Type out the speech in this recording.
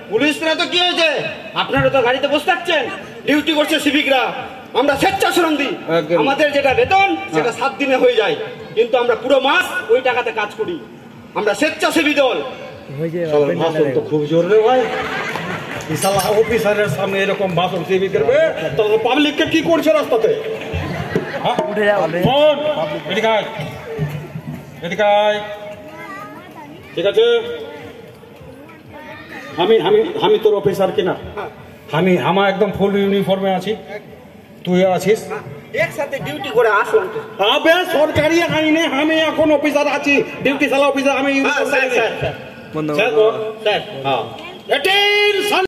পুলিশরা তো কি হয়েছে, আপনারা তো গাড়িতে বসে থাকছেন, ডিউটি করছে সিভিকরা, আমরা স্বেচ্ছাশ্রম দিই, আমাদের যেটা বেতন সেটা 7 দিনে হয়ে যায়, কিন্তু আমরা পুরো মাস ওই টাকাতে কাজ করি, আমরা স্বেচ্ছাসেবী দল। ভাষণ তো খুব জোর রে ভাই, ইসালা অফিসারের সামনে এরকম ভাষণ সেবি করবে, তাহলে পাবলিককে কি করছে রাস্তাতে? ঠিক আছে, আমি তোর অফিসার কিনা, আমি একদম ফুল ইউনিফর্মে আছি, তুই আছিস একসাথে ডিউটি করে আসুন। আবে সরকারি আইনে আমি এখন অফিসার আছি, ডিউটি চালা অফিসার আমি। স্যার